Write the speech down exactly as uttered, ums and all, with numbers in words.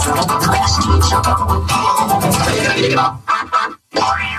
それと試しにしようと思って。